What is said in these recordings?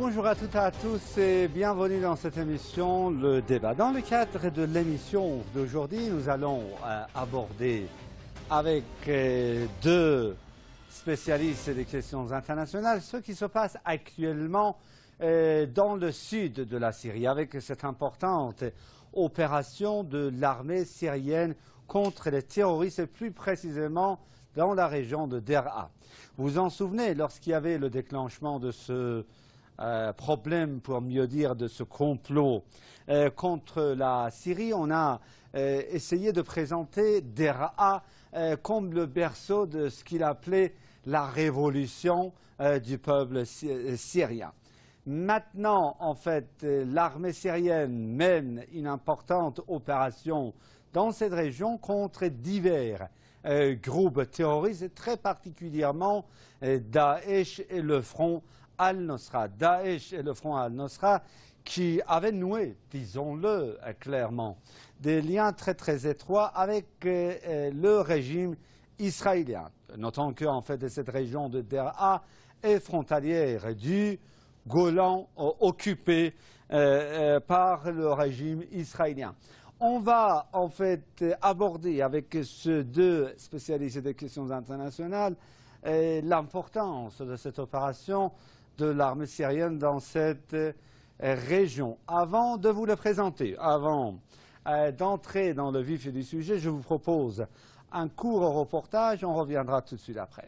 Bonjour à toutes et à tous et bienvenue dans cette émission Le Débat. Dans le cadre de l'émission d'aujourd'hui, nous allons aborder avec deux spécialistes des questions internationales ce qui se passe actuellement dans le sud de la Syrie avec cette importante opération de l'armée syrienne contre les terroristes et plus précisément dans la région de Deraa. Vous vous en souvenez, lorsqu'il y avait le déclenchement de ce problème, pour mieux dire, de ce complot contre la Syrie, on a essayé de présenter Deraa comme le berceau de ce qu'il appelait la révolution du peuple syrien. Maintenant, en fait, l'armée syrienne mène une importante opération dans cette région contre divers groupes terroristes, et très particulièrement Daesh et le Front Al-Nosra. Daesh et le Front Al-Nosra qui avaient noué, disons-le clairement, des liens très étroits avec le régime israélien. Notons qu'en fait, cette région de Deraa est frontalière du Golan occupé par le régime israélien. On va en fait aborder avec ces deux spécialistes des questions internationales l'importance de cette opération de l'armée syrienne dans cette région. Avant de vous le présenter, avant d'entrer dans le vif du sujet, je vous propose un court reportage. On reviendra tout de suite après.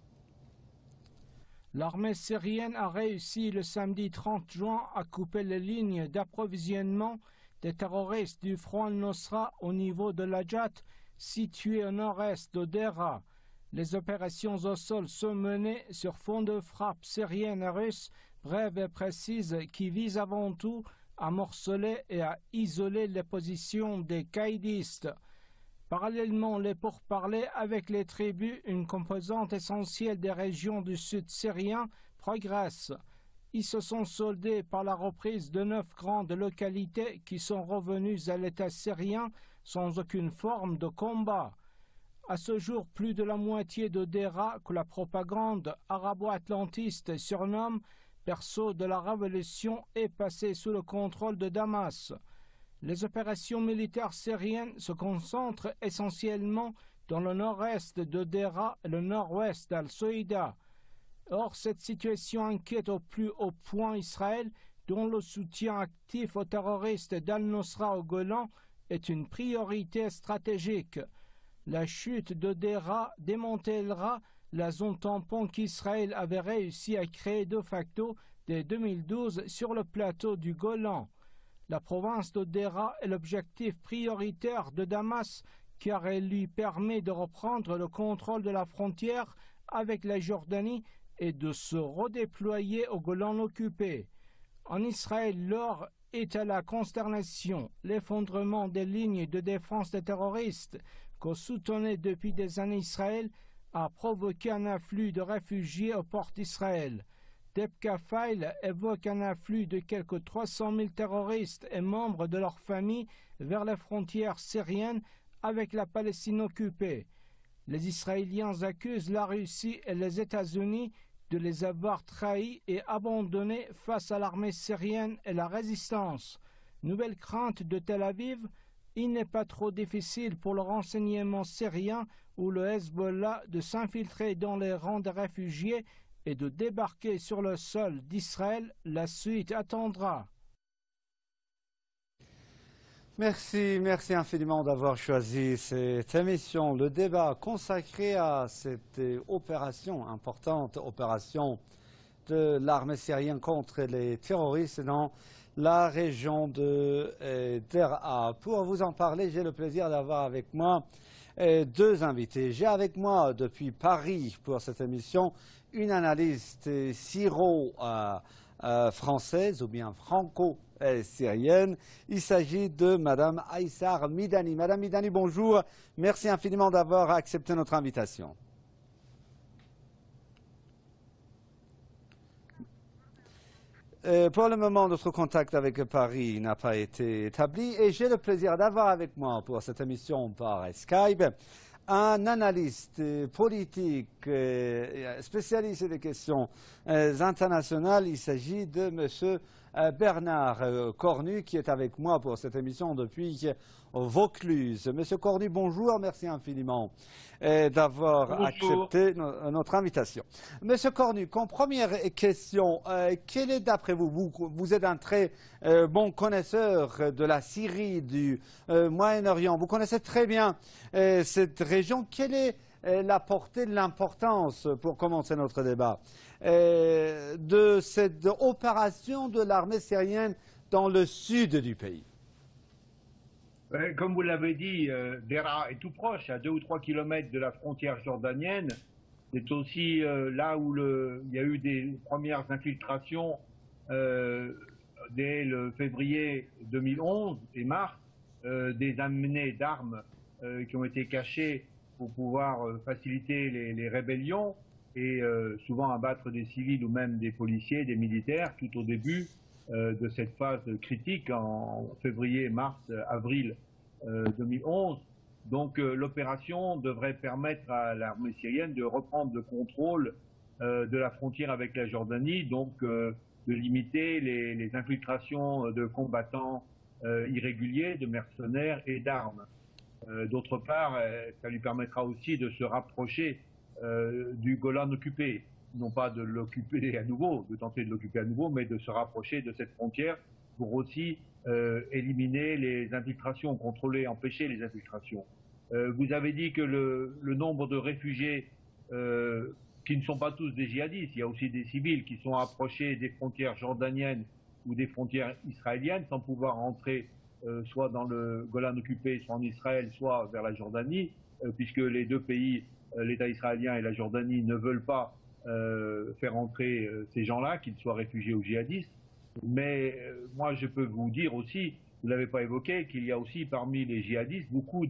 L'armée syrienne a réussi le samedi 30 juin à couper les lignes d'approvisionnement des terroristes du Front al-Nosra au niveau de Lajat, situé au nord-est de Deraa. Les opérations au sol sont menées sur fond de frappe syrienne et russe, brèves et précises, qui visent avant tout à morceler et à isoler les positions des caïdistes. Parallèlement, les pourparlers avec les tribus, une composante essentielle des régions du sud syrien, progressent. Ils se sont soldés par la reprise de 9 grandes localités qui sont revenues à l'État syrien sans aucune forme de combat. À ce jour, plus de la moitié de Deraa, que la propagande arabo-atlantiste surnomme berceau de la révolution, est passée sous le contrôle de Damas. Les opérations militaires syriennes se concentrent essentiellement dans le nord-est de Deraa et le nord-ouest d'Al-Soïda. Or, cette situation inquiète au plus haut point Israël, dont le soutien actif aux terroristes d'Al-Nosra au Golan est une priorité stratégique. La chute de Deraa démantèlera la zone tampon qu'Israël avait réussi à créer de facto dès 2012 sur le plateau du Golan. La province de Deraa est l'objectif prioritaire de Damas, car elle lui permet de reprendre le contrôle de la frontière avec la Jordanie et de se redéployer au Golan occupé. En Israël, l'heure est à la consternation. L'effondrement des lignes de défense des terroristes que soutenait depuis des années Israël a provoqué un afflux de réfugiés aux portes d'Israël. Debka Fail évoque un afflux de quelques 300 000 terroristes et membres de leurs familles vers les frontières syriennes avec la Palestine occupée. Les Israéliens accusent la Russie et les États-Unis de les avoir trahis et abandonnés face à l'armée syrienne et la résistance. Nouvelle crainte de Tel Aviv, il n'est pas trop difficile pour le renseignement syrien ou le Hezbollah de s'infiltrer dans les rangs des réfugiés et de débarquer sur le sol d'Israël. La suite attendra. Merci infiniment d'avoir choisi cette émission, le débat consacré à cette opération, importante opération de l'armée syrienne contre les terroristes dans la région de Deraa. Pour vous en parler, j'ai le plaisir d'avoir avec moi deux invités. J'ai avec moi depuis Paris pour cette émission une analyste syro-française ou bien franco-syrienne. Il s'agit de Madame Aïssar Midani. Madame Midani, bonjour. Merci infiniment d'avoir accepté notre invitation. Pour le moment, notre contact avec Paris n'a pas été établi et j'ai le plaisir d'avoir avec moi pour cette émission par Skype un analyste politique spécialiste des questions internationales. Il s'agit de M. Bernard Cornu qui est avec moi pour cette émission depuis Vaucluse. Monsieur Cornu, bonjour, merci infiniment d'avoir accepté notre invitation. Monsieur Cornu, comme première question, quel est d'après vous, vous êtes un très bon connaisseur de la Syrie, du Moyen-Orient, vous connaissez très bien cette région, quelle est la portée de l'importance, pour commencer notre débat, de cette opération de l'armée syrienne dans le sud du pays? Comme vous l'avez dit, Deraa est tout proche, à 2 ou 3 kilomètres de la frontière jordanienne. C'est aussi là où il y a eu des premières infiltrations dès le février 2011 et mars, des amenés d'armes qui ont été cachées pour pouvoir faciliter les rébellions et souvent abattre des civils ou même des policiers, des militaires, tout au début de cette phase critique en février, mars, avril 2011. Donc l'opération devrait permettre à l'armée syrienne de reprendre le contrôle de la frontière avec la Jordanie, donc de limiter les infiltrations de combattants irréguliers, de mercenaires et d'armes. D'autre part, ça lui permettra aussi de se rapprocher du Golan occupé, non pas de l'occuper à nouveau, de tenter de l'occuper à nouveau, mais de se rapprocher de cette frontière pour aussi éliminer les infiltrations, contrôler, empêcher les infiltrations. Vous avez dit que le nombre de réfugiés, qui ne sont pas tous des djihadistes, il y a aussi des civils qui sont approchés des frontières jordaniennes ou des frontières israéliennes sans pouvoir entrer soit dans le Golan occupé, soit en Israël, soit vers la Jordanie, puisque les deux pays, l'État israélien et la Jordanie, ne veulent pas faire entrer ces gens-là, qu'ils soient réfugiés ou djihadistes. Mais moi, je peux vous dire aussi, vous ne l'avez pas évoqué, qu'il y a aussi parmi les djihadistes beaucoup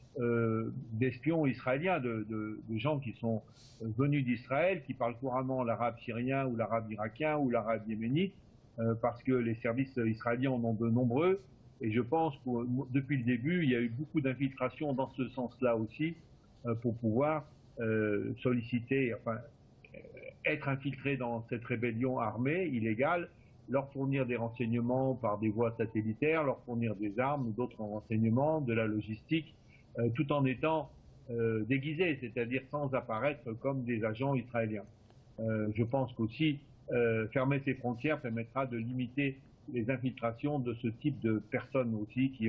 d'espions israéliens, de gens qui sont venus d'Israël, qui parlent couramment l'arabe syrien ou l'arabe irakien ou l'arabe yéménite, parce que les services israéliens en ont de nombreux. Et je pense que depuis le début, il y a eu beaucoup d'infiltrations dans ce sens-là aussi, pour pouvoir solliciter, enfin, être infiltré dans cette rébellion armée illégale, leur fournir des renseignements par des voies satellitaires, leur fournir des armes ou d'autres renseignements, de la logistique, tout en étant déguisés, c'est-à-dire sans apparaître comme des agents israéliens. Je pense qu'aussi fermer ces frontières permettra de limiter les infiltrations de ce type de personnes aussi qui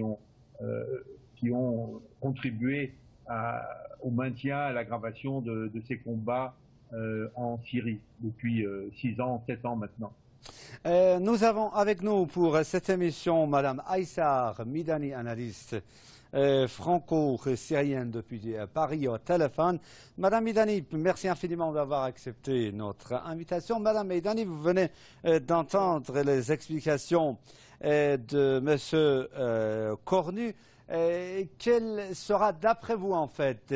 ont contribué au maintien, à l'aggravation de ces combats en Syrie depuis 6 ans, 7 ans maintenant. Nous avons avec nous pour cette émission Madame Aïssar Midani, analyste franco-syrienne depuis Paris au téléphone. Madame Midani, merci infiniment d'avoir accepté notre invitation. Madame Midani, vous venez d'entendre les explications de Monsieur Cornu. Quelle sera d'après vous en fait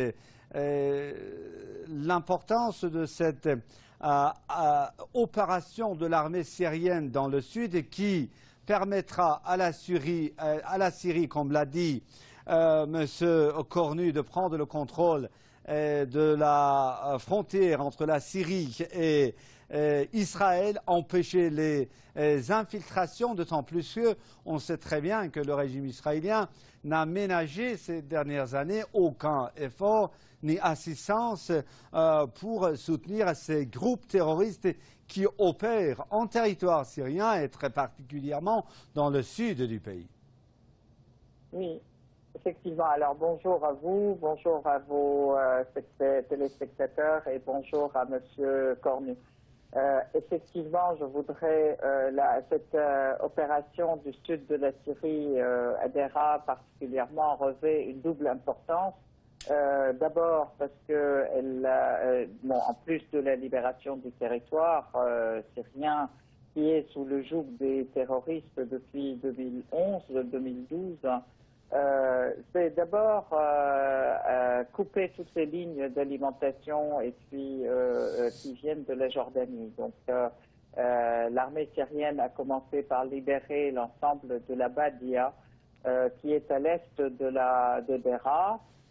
l'importance de cette opération de l'armée syrienne dans le sud qui permettra à la Syrie, comme l'a dit M. Cornu, de prendre le contrôle de la frontière entre la Syrie et Israël, empêcher les infiltrations, d'autant plus qu'on sait très bien que le régime israélien n'a ménagé ces dernières années aucun effort ni assistance pour soutenir ces groupes terroristes qui opèrent en territoire syrien et très particulièrement dans le sud du pays. Oui, effectivement. Alors bonjour à vous, bonjour à vos téléspectateurs et bonjour à M. Cornu. Effectivement, je voudrais, cette opération du sud de la Syrie, à Deraa particulièrement, revêt une double importance. D'abord parce que, en plus de la libération du territoire syrien qui est sous le joug des terroristes depuis 2011-2012, c'est d'abord couper toutes ces lignes d'alimentation et puis qui viennent de la Jordanie. Donc l'armée syrienne a commencé par libérer l'ensemble de la Badia qui est à l'est de Deraa.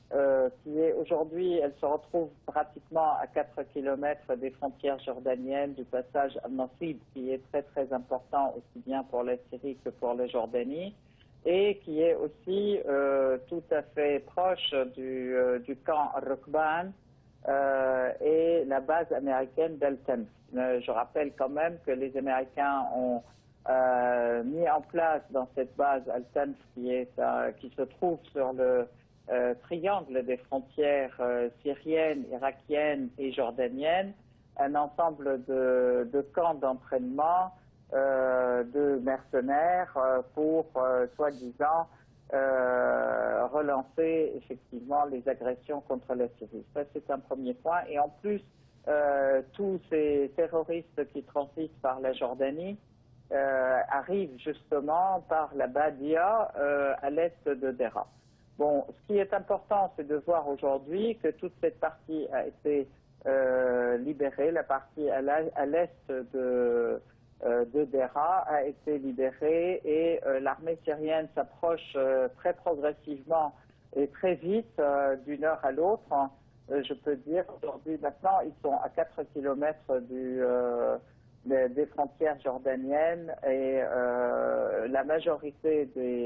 qui est aujourd'hui, elle se retrouve pratiquement à 4 kilomètres des frontières jordaniennes, du passage à Nasib, qui est très très important aussi bien pour la Syrie que pour la Jordanie, et qui est aussi tout à fait proche du camp Rukban et la base américaine d'Al-Tanf. Je rappelle quand même que les Américains ont mis en place dans cette base Al-Tanf qui se trouve sur le triangle des frontières syriennes, irakiennes et jordaniennes, un ensemble de camps d'entraînement de mercenaires pour, soi-disant, relancer effectivement les agressions contre la Syrie. Ça, c'est un premier point. Et en plus, tous ces terroristes qui transitent par la Jordanie arrivent justement par la Badia à l'est de Dera. Bon, ce qui est important, c'est de voir aujourd'hui que toute cette partie a été libérée, la partie à l'est de Dera a été libérée et l'armée syrienne s'approche très progressivement et très vite d'une heure à l'autre. Je peux dire aujourd'hui, maintenant, ils sont à 4 kilomètres des frontières jordaniennes et la majorité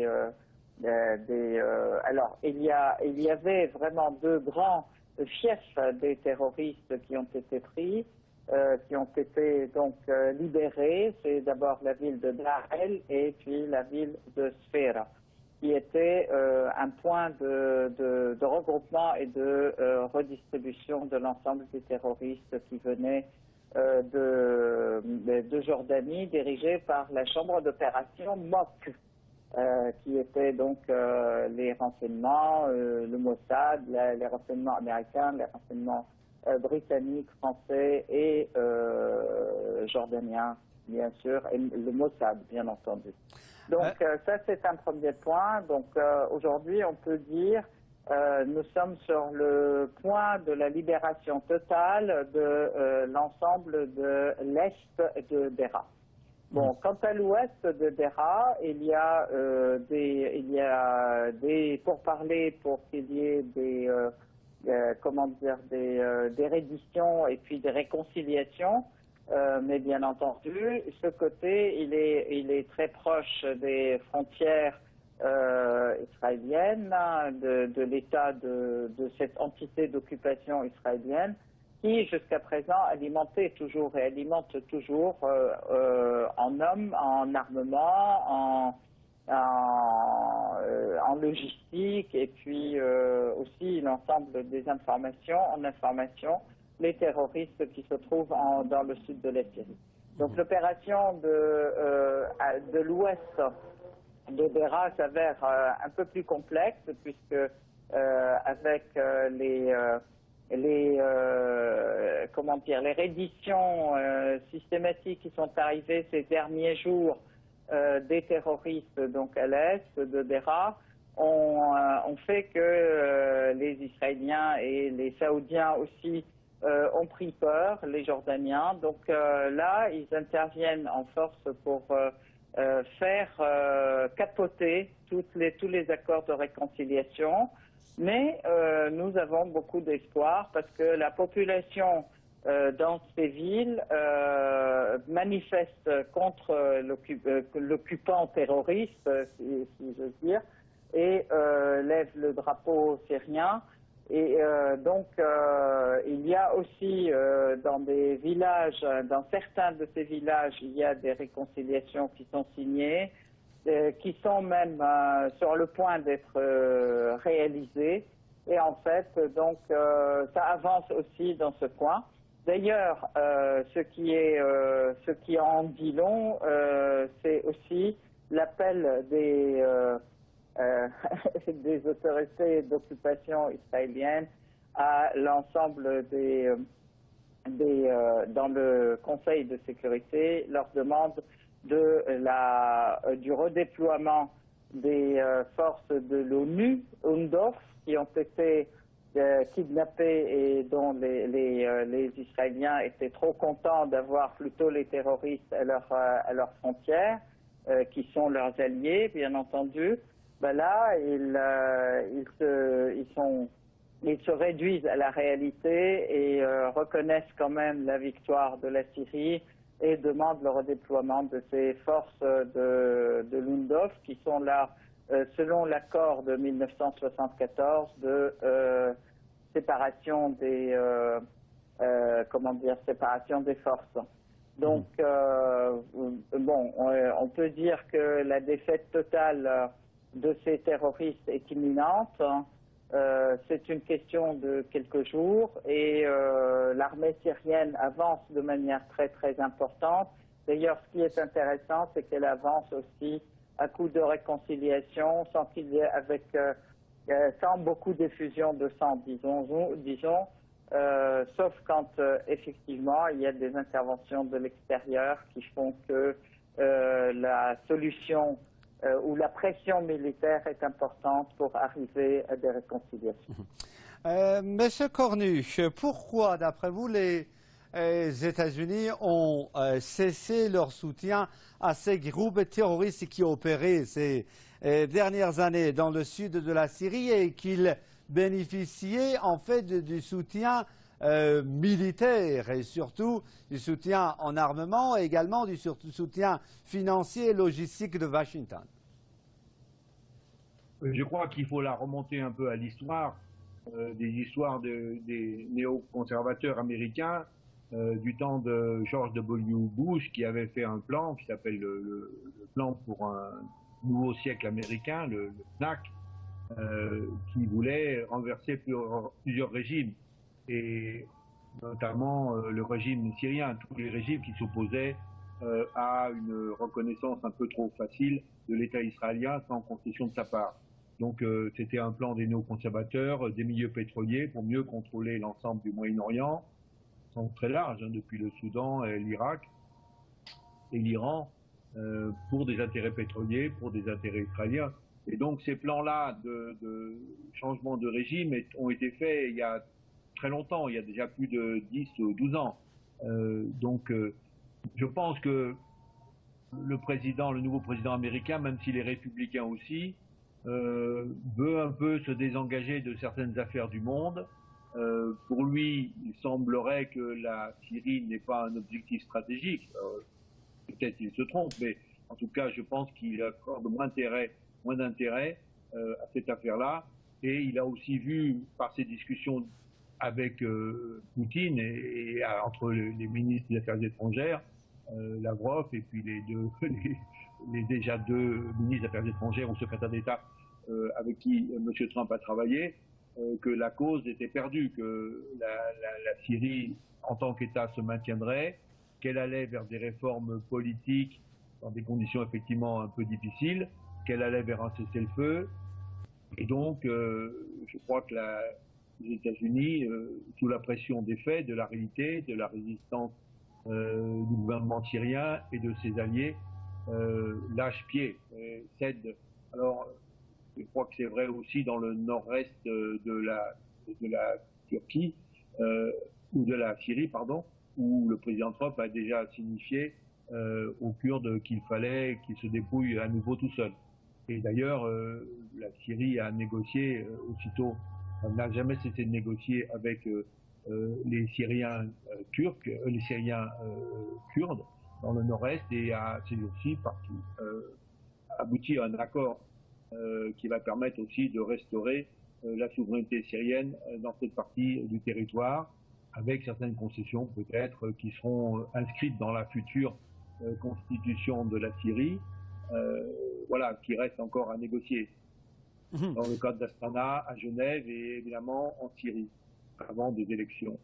alors, il y avait vraiment deux grands fiefs des terroristes qui ont été pris, qui ont été donc libérés. C'est d'abord la ville de Da'el et puis la ville de Sfera, qui était un point de regroupement et de redistribution de l'ensemble des terroristes qui venaient de Jordanie, dirigée par la chambre d'opération MOC. Qui étaient donc les renseignements, le Mossad, les renseignements américains, les renseignements britanniques, français et jordaniens, bien sûr, et le Mossad, bien entendu. Donc ça, c'est un premier point. Donc aujourd'hui, on peut dire nous sommes sur le point de la libération totale de l'ensemble de l'est de Dera. Bon, quant à l'ouest de Dera, il y a des pourparlers pour qu'il y ait des redditions et puis des réconciliations. Mais bien entendu, ce côté, il est très proche des frontières israéliennes, de l'état de cette entité d'occupation israélienne, qui jusqu'à présent alimente toujours en hommes, en armement, en logistique et puis aussi l'ensemble des informations, les terroristes qui se trouvent dans le sud de la Syrie. Donc l'opération de l'ouest de Dera s'avère un peu plus complexe puisque avec les redditions systématiques qui sont arrivées ces derniers jours des terroristes donc à l'est de Dera ont fait que les Israéliens et les Saoudiens aussi ont pris peur, les Jordaniens. Donc là, ils interviennent en force pour faire capoter tous les accords de réconciliation. Mais nous avons beaucoup d'espoir parce que la population dans ces villes manifeste contre l'occupant terroriste, si j'ose dire, et lève le drapeau syrien. Et donc il y a aussi dans des villages, dans certains de ces villages, il y a des réconciliations qui sont signées, qui sont même sur le point d'être réalisées. Et en fait, donc, ça avance aussi dans ce coin. D'ailleurs, ce qui en dit long, c'est aussi l'appel des autorités d'occupation israéliennes à l'ensemble dans le Conseil de sécurité, leur demande du redéploiement des forces de l'ONU, UNDOF, qui ont été kidnappés et dont les Israéliens étaient trop contents d'avoir plutôt les terroristes à leurs frontières, qui sont leurs alliés, bien entendu. Ben là, ils sont ils se réduisent à la réalité et reconnaissent quand même la victoire de la Syrie et demandent le redéploiement de ces forces de l'UNDOF qui sont là selon l'accord de 1974 de séparation des séparation des forces. Donc on peut dire que la défaite totale de ces terroristes est imminente. C'est une question de quelques jours et l'armée syrienne avance de manière très très importante. D'ailleurs, ce qui est intéressant, c'est qu'elle avance aussi à coup de réconciliation, sans qu'il y ait sans beaucoup d'effusion de sang, disons, sauf quand effectivement il y a des interventions de l'extérieur qui font que la solution où la pression militaire est importante pour arriver à des réconciliations. Monsieur Cornuche, pourquoi, d'après vous, les États-Unis ont cessé leur soutien à ces groupes terroristes qui opéraient ces dernières années dans le sud de la Syrie et qu'ils bénéficiaient en fait du soutien militaire et surtout du soutien en armement et également du soutien financier et logistique de Washington? Je crois qu'il faut la remonter un peu à l'histoire, des histoires des néoconservateurs américains du temps de George W. Bush qui avait fait un plan qui s'appelle le plan pour un nouveau siècle américain, le PNAC, qui voulait renverser plusieurs régimes et notamment le régime syrien, tous les régimes qui s'opposaient à une reconnaissance un peu trop facile de l'État israélien sans concession de sa part. Donc c'était un plan des néoconservateurs, des milieux pétroliers pour mieux contrôler l'ensemble du Moyen-Orient, sont très larges, hein, depuis le Soudan et l'Irak et l'Iran, pour des intérêts pétroliers, pour des intérêts israéliens. Et donc ces plans-là de changement de régime ont été faits il y a très longtemps, il y a déjà plus de 10 ou 12 ans. Je pense que le nouveau président américain, même s'il est républicain aussi, veut un peu se désengager de certaines affaires du monde. Pour lui, il semblerait que la Syrie n'est pas un objectif stratégique. Peut-être qu'il se trompe, mais en tout cas, je pense qu'il accorde moins d'intérêt à cette affaire-là. Et il a aussi vu, par ses discussions avec Poutine et entre les ministres des Affaires étrangères, Lavrov et puis les déjà deux ministres des Affaires étrangères ou secrétaires d'État avec qui M. Trump a travaillé, que la cause était perdue, que la Syrie en tant qu'État se maintiendrait, qu'elle allait vers des réformes politiques dans des conditions effectivement un peu difficiles, qu'elle allait vers un cessez-le-feu. Et donc, je crois que les États-Unis, sous la pression des faits, de la réalité, de la résistance du gouvernement syrien et de ses alliés, lâchent pied, cèdent. Alors, je crois que c'est vrai aussi dans le nord-est de la Turquie, ou de la Syrie, pardon, où le président Trump a déjà signifié aux Kurdes qu'il fallait qu'ils se débrouillent à nouveau tout seuls. Et d'ailleurs, la Syrie a négocié aussitôt, n'a jamais cessé de négocier avec les Syriens turcs, les Syriens kurdes dans le nord-est et a ces jours-ci abouti à un accord qui va permettre aussi de restaurer la souveraineté syrienne dans cette partie du territoire, avec certaines concessions peut-être qui seront inscrites dans la future constitution de la Syrie, voilà, qui reste encore à négocier dans le cadre d'Astana, à Genève et évidemment en Syrie, avant des élections.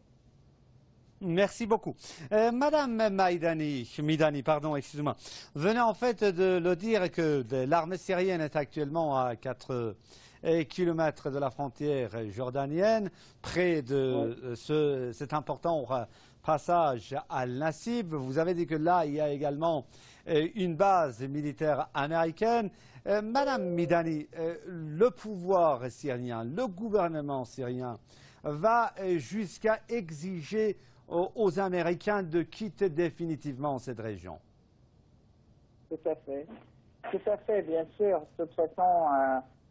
Merci beaucoup. Madame Midani, pardon, excusez-moi, venez en fait de le dire que l'armée syrienne est actuellement à 4 kilomètres de la frontière jordanienne, près de cet important passage à Nasib. Vous avez dit que là, il y a également une base militaire américaine. Madame Midani, le pouvoir syrien, le gouvernement syrien va jusqu'à exiger aux Américains de quitter définitivement cette région. Tout à fait, bien sûr. De toute façon,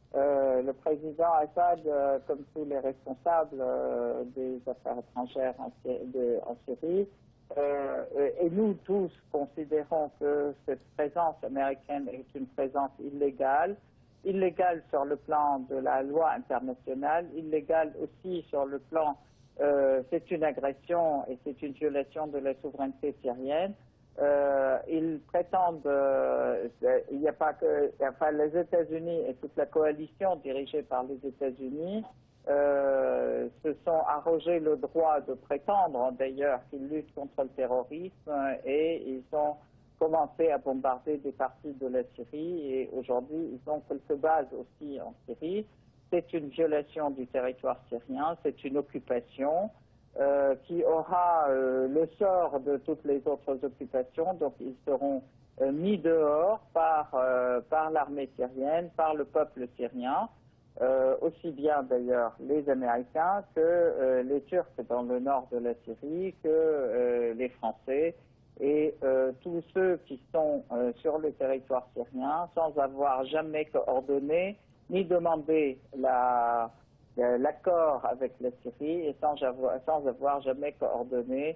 Le président Assad, comme tous les responsables des affaires étrangères en Syrie, et nous tous considérons que cette présence américaine est une présence illégale sur le plan de la loi internationale, illégale aussi sur le plan, c'est une agression et c'est une violation de la souveraineté syrienne. Ils prétendent, il n'y a pas que, enfin les États-Unis et toute la coalition dirigée par les États-Unis se sont arrogés le droit de prétendre d'ailleurs qu'ils luttent contre le terrorisme et ils ont commencé à bombarder des parties de la Syrie et aujourd'hui ils ont quelques bases aussi en Syrie. C'est une violation du territoire syrien, c'est une occupation qui aura le sort de toutes les autres occupations, donc ils seront mis dehors par l'armée syrienne, par le peuple syrien, aussi bien d'ailleurs les Américains que les Turcs dans le nord de la Syrie, que les Français et tous ceux qui sont sur le territoire syrien sans avoir jamais coordonné ni demandé l'accord avec la Syrie et sans avoir jamais coordonné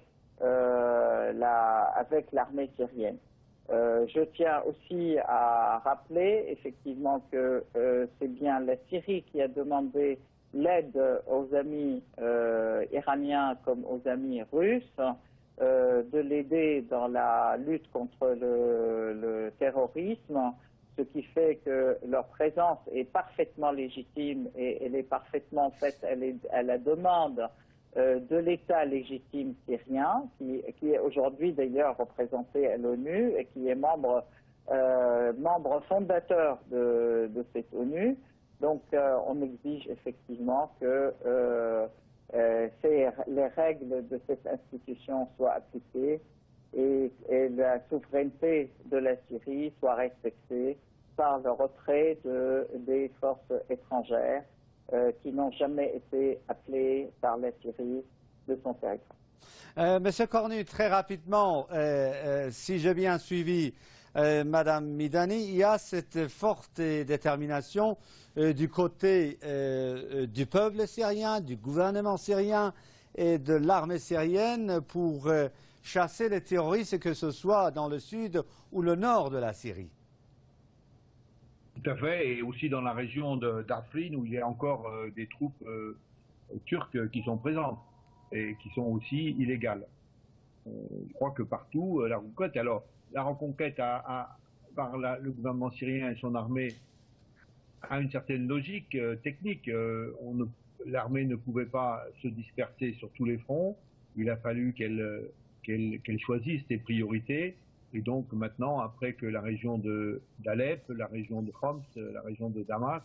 avec l'armée syrienne. Je tiens aussi à rappeler effectivement que c'est bien la Syrie qui a demandé l'aide aux amis iraniens comme aux amis russes, de l'aider dans la lutte contre le terrorisme, ce qui fait que leur présence est parfaitement légitime et elle est parfaitement faite à la demande de l'État légitime syrien, qui est aujourd'hui d'ailleurs représenté à l'ONU et qui est membre fondateur de cette ONU. Donc on exige effectivement que les règles de cette institution soient appliquées et la souveraineté de la Syrie soit respectée par le retrait des forces étrangères qui n'ont jamais été appelées par la Syrie de son territoire. Monsieur Cornu, très rapidement, si j'ai bien suivi Madame Midani, il y a cette forte détermination du côté du peuple syrien, du gouvernement syrien et de l'armée syrienne pour chasser les terroristes, que ce soit dans le sud ou le nord de la Syrie. Tout à fait, et aussi dans la région d'Afrin où il y a encore des troupes turques qui sont présentes et qui sont aussi illégales. Je crois que partout, la reconquête par le gouvernement syrien et son armée a une certaine logique technique. L'armée ne pouvait pas se disperser sur tous les fronts. Il a fallu qu'elle choisisse ses priorités. Et donc maintenant, après que la région d'Alep, la région de Homs, la région de Damas,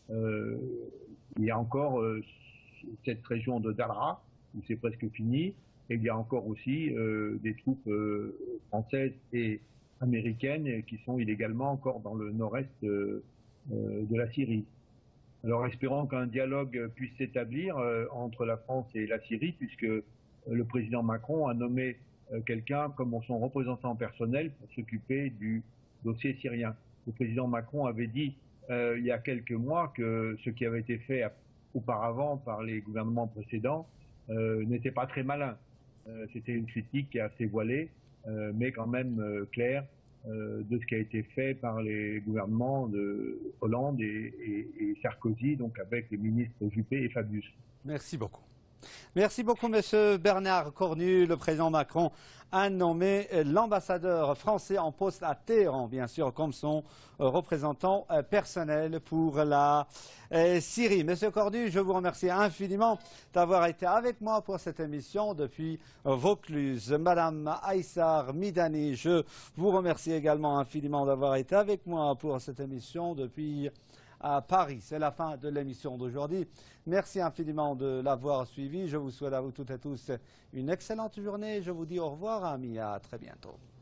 il y a encore cette région de Daraa, où c'est presque fini, et il y a encore aussi des troupes françaises et américaines qui sont illégalement encore dans le nord-est de la Syrie. Alors espérons qu'un dialogue puisse s'établir entre la France et la Syrie, puisque le président Macron a nommé quelqu'un comme son représentant personnel pour s'occuper du dossier syrien. Le président Macron avait dit il y a quelques mois que ce qui avait été fait auparavant par les gouvernements précédents n'était pas très malin. C'était une critique assez voilée, mais quand même claire de ce qui a été fait par les gouvernements de Hollande et Sarkozy, donc avec les ministres Juppé et Fabius. Merci beaucoup. Merci beaucoup, Monsieur Bernard Cornu. Le président Macron a nommé l'ambassadeur français en poste à Téhéran, bien sûr, comme son représentant personnel pour la Syrie. Monsieur Cornu, je vous remercie infiniment d'avoir été avec moi pour cette émission depuis Vaucluse. Madame Aïssar Midani, je vous remercie également infiniment d'avoir été avec moi pour cette émission depuis à Paris. C'est la fin de l'émission d'aujourd'hui. Merci infiniment de l'avoir suivi. Je vous souhaite à vous toutes et tous une excellente journée. Je vous dis au revoir, amis. À très bientôt.